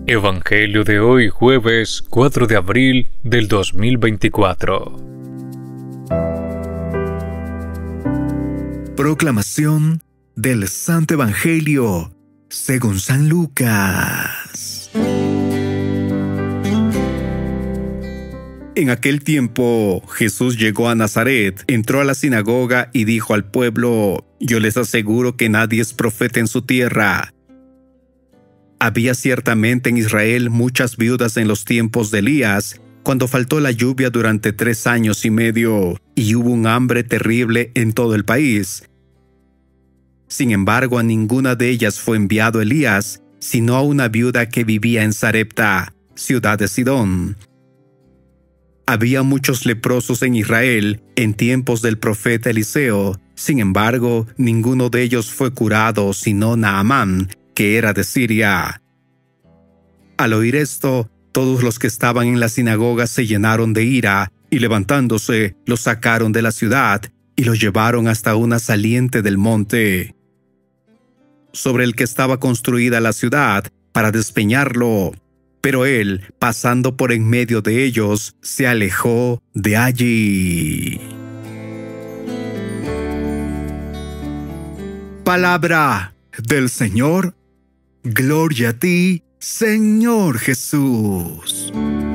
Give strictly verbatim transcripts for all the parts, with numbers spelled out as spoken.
Evangelio de hoy, jueves cuatro de abril del dos mil veinticuatro. Proclamación del Santo Evangelio según San Lucas. En aquel tiempo, Jesús llegó a Nazaret, entró a la sinagoga y dijo al pueblo: «Yo les aseguro que nadie es profeta en su tierra». Había ciertamente en Israel muchas viudas en los tiempos de Elías, cuando faltó la lluvia durante tres años y medio, y hubo un hambre terrible en todo el país. Sin embargo, a ninguna de ellas fue enviado Elías, sino a una viuda que vivía en Sarepta, ciudad de Sidón. Había muchos leprosos en Israel en tiempos del profeta Eliseo. Sin embargo, ninguno de ellos fue curado, sino Naamán, que era de Siria. Al oír esto, todos los que estaban en la sinagoga se llenaron de ira, y levantándose, lo sacaron de la ciudad y lo llevaron hasta una saliente del monte, sobre el que estaba construida la ciudad, para despeñarlo. Pero él, pasando por en medio de ellos, se alejó de allí. Palabra del Señor. Gloria a ti, Señor Jesús.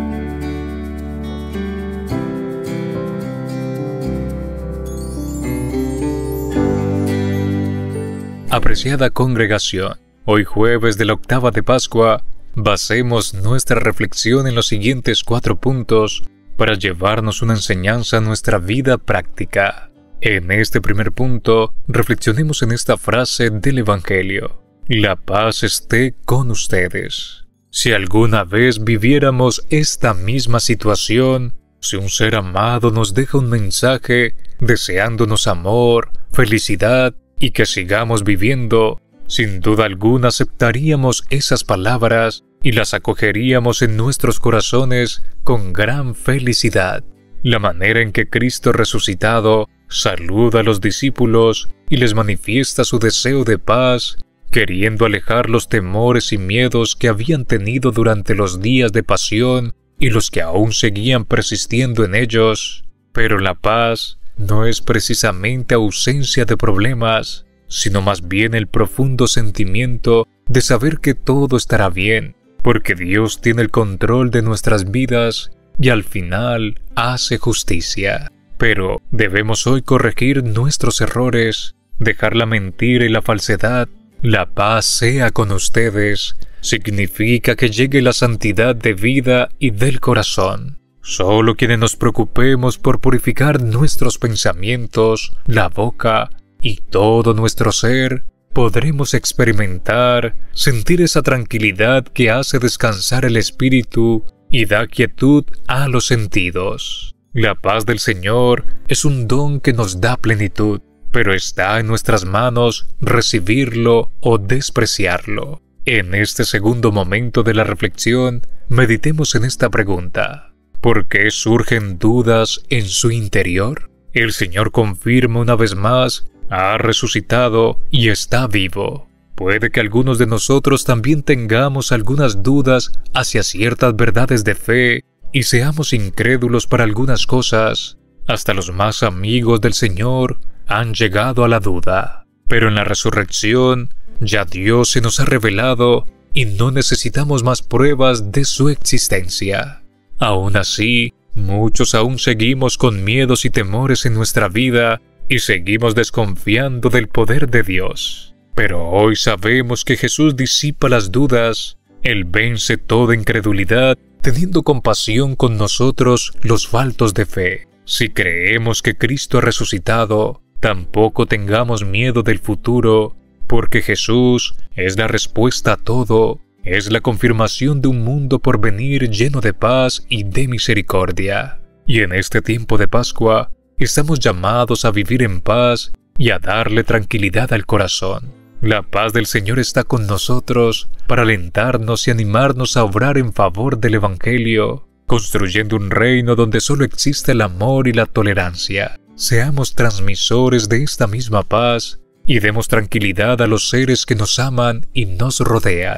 Apreciada congregación, hoy jueves de la octava de Pascua, basemos nuestra reflexión en los siguientes cuatro puntos para llevarnos una enseñanza a nuestra vida práctica. En este primer punto, reflexionemos en esta frase del Evangelio: «La paz esté con ustedes». Si alguna vez viviéramos esta misma situación, si un ser amado nos deja un mensaje deseándonos amor, felicidad y que sigamos viviendo, sin duda alguna aceptaríamos esas palabras y las acogeríamos en nuestros corazones con gran felicidad. La manera en que Cristo resucitado saluda a los discípulos y les manifiesta su deseo de paz, queriendo alejar los temores y miedos que habían tenido durante los días de pasión y los que aún seguían persistiendo en ellos. Pero la paz no es precisamente ausencia de problemas, sino más bien el profundo sentimiento de saber que todo estará bien, porque Dios tiene el control de nuestras vidas y al final hace justicia. Pero debemos hoy corregir nuestros errores, dejar la mentira y la falsedad. La paz sea con ustedes significa que llegue la santidad de vida y del corazón. Solo quienes nos preocupemos por purificar nuestros pensamientos, la boca y todo nuestro ser, podremos experimentar, sentir esa tranquilidad que hace descansar el espíritu y da quietud a los sentidos. La paz del Señor es un don que nos da plenitud, pero está en nuestras manos recibirlo o despreciarlo. En este segundo momento de la reflexión, meditemos en esta pregunta: ¿por qué surgen dudas en su interior? El Señor confirma una vez más: ha resucitado y está vivo. Puede que algunos de nosotros también tengamos algunas dudas hacia ciertas verdades de fe y seamos incrédulos para algunas cosas. Hasta los más amigos del Señor han llegado a la duda. Pero en la resurrección ya Dios se nos ha revelado y no necesitamos más pruebas de su existencia. Aún así, muchos aún seguimos con miedos y temores en nuestra vida y seguimos desconfiando del poder de Dios. Pero hoy sabemos que Jesús disipa las dudas. Él vence toda incredulidad, teniendo compasión con nosotros los faltos de fe. Si creemos que Cristo ha resucitado, tampoco tengamos miedo del futuro, porque Jesús es la respuesta a todo, es la confirmación de un mundo por venir lleno de paz y de misericordia. Y en este tiempo de Pascua, estamos llamados a vivir en paz y a darle tranquilidad al corazón. La paz del Señor está con nosotros para alentarnos y animarnos a obrar en favor del Evangelio, construyendo un reino donde solo existe el amor y la tolerancia. Seamos transmisores de esta misma paz y demos tranquilidad a los seres que nos aman y nos rodean.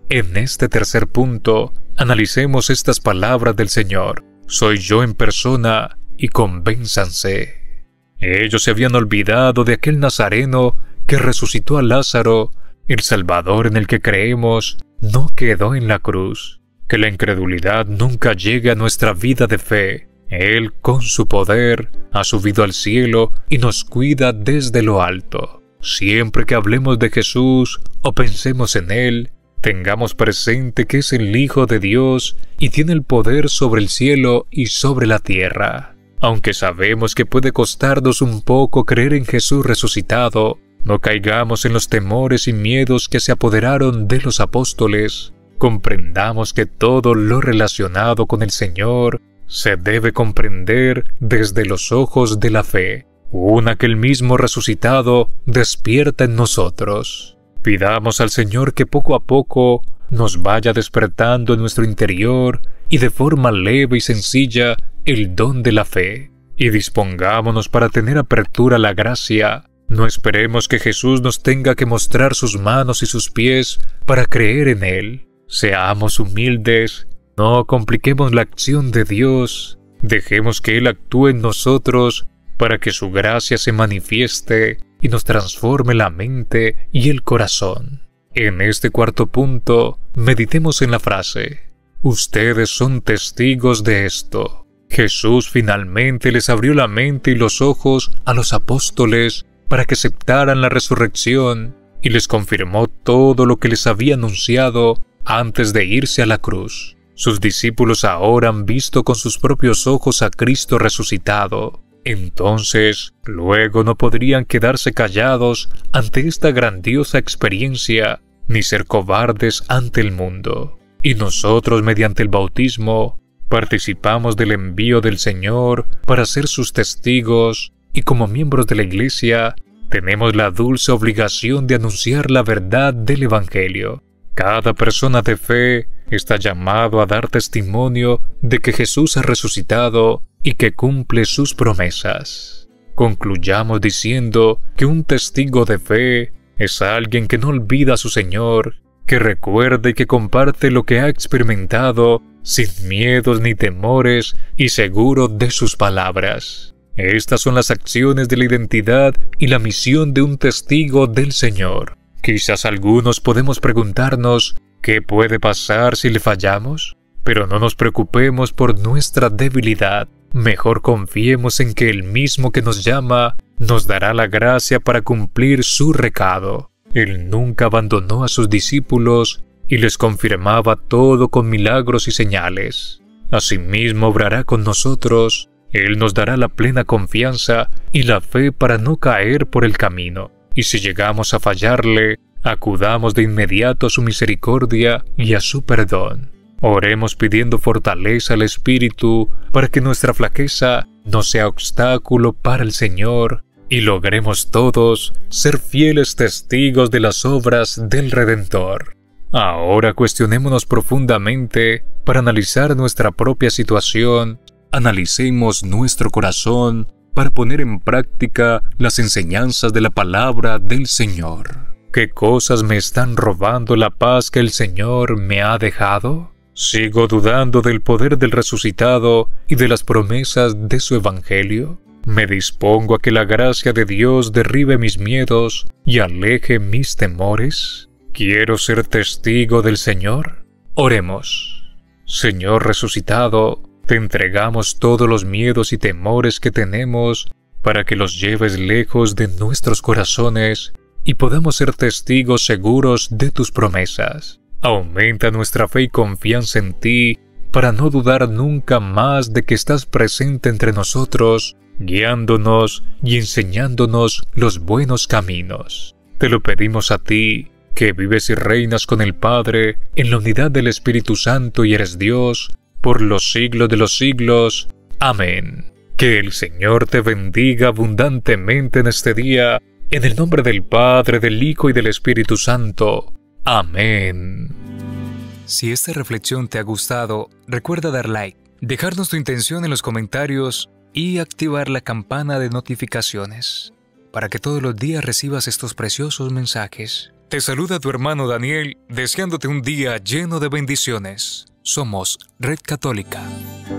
En este tercer punto, analicemos estas palabras del Señor. Soy yo en persona, y convénzanse. Ellos se habían olvidado de aquel Nazareno que resucitó a Lázaro. El Salvador en el que creemos no quedó en la cruz. Que la incredulidad nunca llegue a nuestra vida de fe. Él, con su poder, ha subido al cielo y nos cuida desde lo alto. Siempre que hablemos de Jesús o pensemos en Él, tengamos presente que es el Hijo de Dios y tiene el poder sobre el cielo y sobre la tierra. Aunque sabemos que puede costarnos un poco creer en Jesús resucitado, no caigamos en los temores y miedos que se apoderaron de los apóstoles. Comprendamos que todo lo relacionado con el Señor se debe comprender desde los ojos de la fe, una que el mismo resucitado despierta en nosotros. Pidamos al Señor que poco a poco nos vaya despertando en nuestro interior y de forma leve y sencilla el don de la fe, y dispongámonos para tener apertura a la gracia. No esperemos que Jesús nos tenga que mostrar sus manos y sus pies para creer en Él. Seamos humildes, no compliquemos la acción de Dios, dejemos que Él actúe en nosotros para que su gracia se manifieste y nos transforme la mente y el corazón. En este cuarto punto, meditemos en la frase: ustedes son testigos de esto. Jesús finalmente les abrió la mente y los ojos a los apóstoles para que aceptaran la resurrección y les confirmó todo lo que les había anunciado antes de irse a la cruz. Sus discípulos ahora han visto con sus propios ojos a Cristo resucitado. Entonces, luego no podrían quedarse callados ante esta grandiosa experiencia, ni ser cobardes ante el mundo. Y nosotros, mediante el bautismo, participamos del envío del Señor para ser sus testigos, y como miembros de la Iglesia, tenemos la dulce obligación de anunciar la verdad del Evangelio. Cada persona de fe está llamado a dar testimonio de que Jesús ha resucitado y que cumple sus promesas. Concluyamos diciendo que un testigo de fe es alguien que no olvida a su Señor, que recuerda y que comparte lo que ha experimentado sin miedos ni temores y seguro de sus palabras. Estas son las acciones de la identidad y la misión de un testigo del Señor. Quizás algunos podemos preguntarnos, ¿qué puede pasar si le fallamos? Pero no nos preocupemos por nuestra debilidad. Mejor confiemos en que el mismo que nos llama nos dará la gracia para cumplir su recado. Él nunca abandonó a sus discípulos y les confirmaba todo con milagros y señales. Asimismo obrará con nosotros. Él nos dará la plena confianza y la fe para no caer por el camino. Y si llegamos a fallarle, acudamos de inmediato a su misericordia y a su perdón. Oremos pidiendo fortaleza al Espíritu para que nuestra flaqueza no sea obstáculo para el Señor y logremos todos ser fieles testigos de las obras del Redentor. Ahora cuestionémonos profundamente para analizar nuestra propia situación. Analicemos nuestro corazón para poner en práctica las enseñanzas de la palabra del Señor. ¿Qué cosas me están robando la paz que el Señor me ha dejado? ¿Sigo dudando del poder del resucitado y de las promesas de su Evangelio? ¿Me dispongo a que la gracia de Dios derribe mis miedos y aleje mis temores? ¿Quiero ser testigo del Señor? Oremos. Señor resucitado, te entregamos todos los miedos y temores que tenemos para que los lleves lejos de nuestros corazones y podamos ser testigos seguros de tus promesas. Aumenta nuestra fe y confianza en ti para no dudar nunca más de que estás presente entre nosotros, guiándonos y enseñándonos los buenos caminos. Te lo pedimos a ti, que vives y reinas con el Padre en la unidad del Espíritu Santo y eres Dios, por los siglos de los siglos. Amén. Que el Señor te bendiga abundantemente en este día, en el nombre del Padre, del Hijo y del Espíritu Santo. Amén. Si esta reflexión te ha gustado, recuerda dar like, dejarnos tu intención en los comentarios y activar la campana de notificaciones para que todos los días recibas estos preciosos mensajes. Te saluda tu hermano Daniel, deseándote un día lleno de bendiciones. Somos Red Católica.